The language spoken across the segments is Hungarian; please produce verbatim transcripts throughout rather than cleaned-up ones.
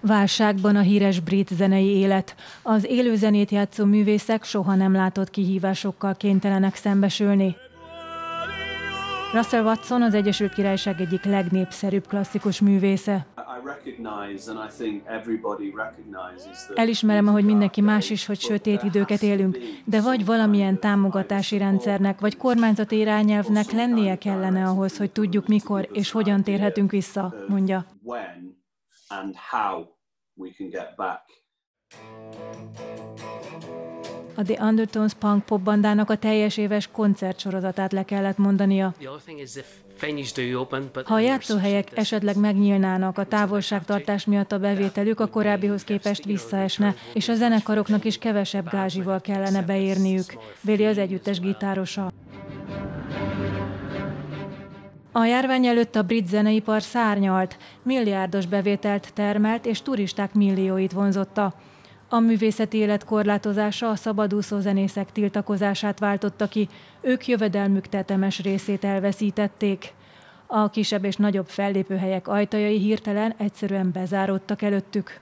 Válságban a híres brit zenei élet. Az élő zenét játszó művészek soha nem látott kihívásokkal kénytelenek szembesülni. Russell Watson az Egyesült Királyság egyik legnépszerűbb klasszikus művésze. Elismerem, ahogy mindenki más is, hogy sötét időket élünk, de vagy valamilyen támogatási rendszernek, vagy kormányzati irányelvnek lennie kellene ahhoz, hogy tudjuk mikor és hogyan térhetünk vissza, mondja. A The Undertones punk popbandának a teljes éves koncertsorozatát le kellett mondania. Ha a játszóhelyek esetleg megnyílnának, a távolságtartás miatt a bevételük a korábbihoz képest visszaesne, és a zenekaroknak is kevesebb gázsival kellene beérniük, véli az együttes gitárosa. A járvány előtt a brit zeneipar szárnyalt, milliárdos bevételt termelt és turisták millióit vonzotta. A művészeti élet korlátozása a szabadúszó zenészek tiltakozását váltotta ki, ők jövedelmük tetemes részét elveszítették. A kisebb és nagyobb fellépőhelyek ajtajai hirtelen egyszerűen bezáródtak előttük.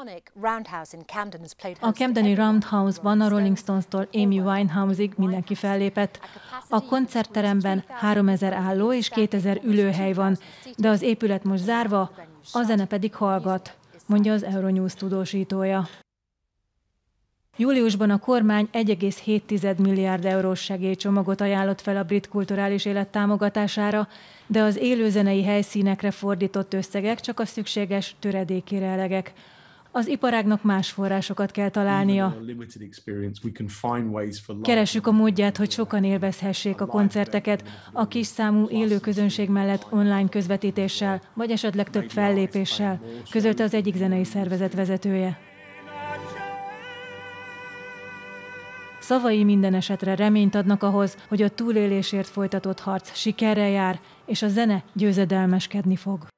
A camdeni Roundhouse-ban a Rolling Stones-tól Amy Winehouse-ig mindenki fellépett. A koncertteremben háromezer álló és kétezer ülőhely van, de az épület most zárva, a zene pedig hallgat, mondja az Euronews tudósítója. Júliusban a kormány egy egész hét milliárd eurós segélycsomagot ajánlott fel a brit kulturális élet támogatására, de az élőzenei helyszínekre fordított összegek csak a szükséges töredékére elegek. Az iparágnak más forrásokat kell találnia. Keressük a módját, hogy sokan élvezhessék a koncerteket, a kis számú élő közönség mellett online közvetítéssel, vagy esetleg több fellépéssel, közölte az egyik zenei szervezet vezetője. Szavai minden esetre reményt adnak ahhoz, hogy a túlélésért folytatott harc sikerrel jár, és a zene győzedelmeskedni fog.